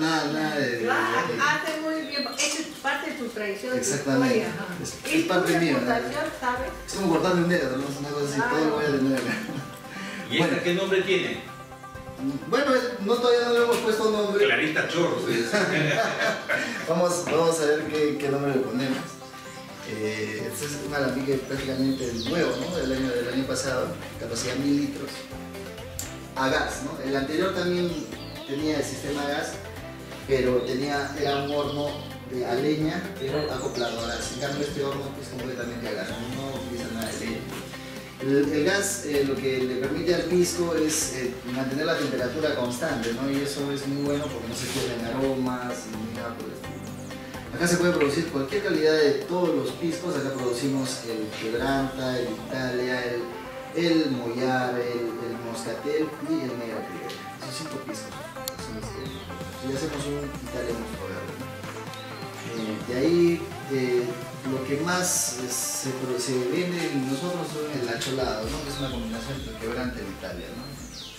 nada de... Claro, hace muy bien. Esa es parte de tu tradición. Exactamente. Es parte mía. ¿Sabes? Es como cortarme un dedo, ¿no? Es una cosa así, todo lo voy a tener acá. ¿Y esta qué nombre tiene? Bueno, no, todavía no le hemos puesto nombre. Clarita Chorros. Vamos a ver qué nombre le ponemos. Este es un alambique prácticamente nuevo, ¿no? Del año pasado, capacidad 1000 litros. A gas, ¿no? El anterior también tenía el sistema a gas, pero era un horno a leña, pero acoplado a gas. En cambio este horno es completamente a gas, no utiliza nada de leña. El gas lo que le permite al pisco es mantener la temperatura constante, ¿no? Y eso es muy bueno porque no se pierden aromas ni nada por el estilo. Acá se puede producir cualquier calidad de todos los piscos. Acá producimos el Quebranta, el Italia, el Mollar, el Moscatel y el Negra Prieta. Esos 5 piscos son los que... Y hacemos un italiano forever, ¿no? De ahí lo que más se vende en nosotros son el acholado, ¿no? Que es una combinación entre Quebranta y Italia, ¿no?